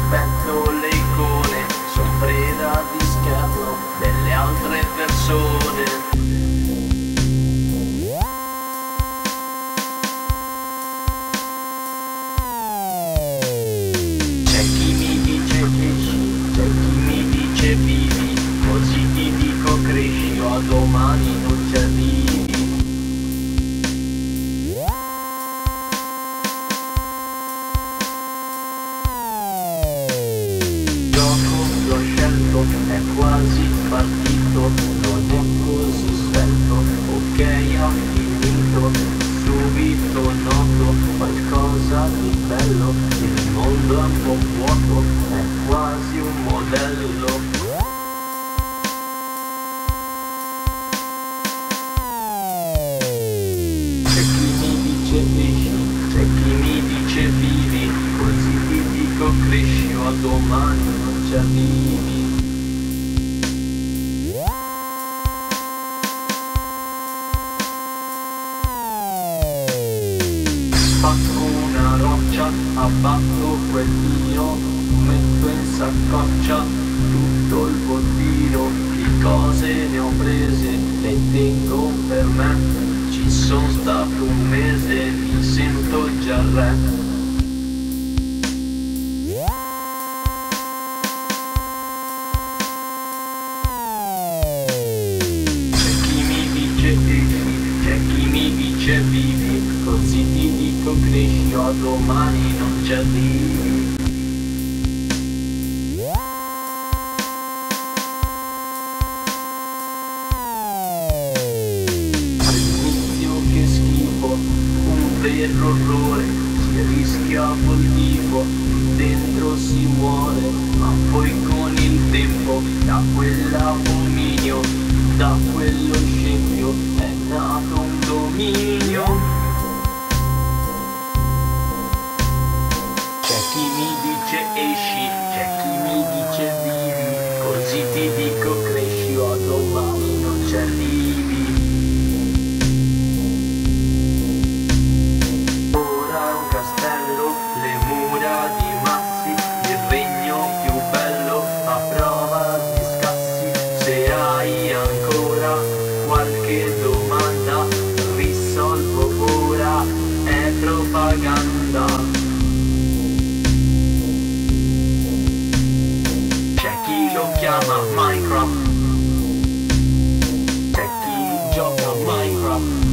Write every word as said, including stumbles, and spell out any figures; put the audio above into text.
rispetto le icone, son preda di scherno delle altre persone. C'è chi mi dice esci, c'è chi mi dice vivi, così ti dico cresci o a domani non ci arrivi. È quasi partito, non è così svelto, ok ho finito, subito noto qualcosa di bello, il mondo è un po' vuoto, è quasi un modello. C'è chi mi dice esci, c'è chi mi dice vivi, così ti dico cresci o a domani non ci arrivi. Spacco una roccia, abbatto quel vino, metto in saccoccia tutto il bottino, di cose ne ho prese, le tengo per me, ci sono stato un mese, mi sento già re. C'è chi mi dice esci, c'è chi mi dice vivi, così ti dico cresci o a domani non ci arrivi. All'inizio che schifo, un vero orrore, si rischia voltivo, dentro si muore, ma poi con il tempo, da quell'abominio, da quello scempio, è nato un dominio. C'è chi mi dice esci, c'è chi mi dice vivi, così ti dico cresci o a domani non ci arrivi. Ora è un castello, le mura di massi, il regno più bello a prova di scassi. Se hai ancora qualche domanda, risolvo ora, è propaganda. Lo chiama Minecraft, c'è chi gioca a Minecraft.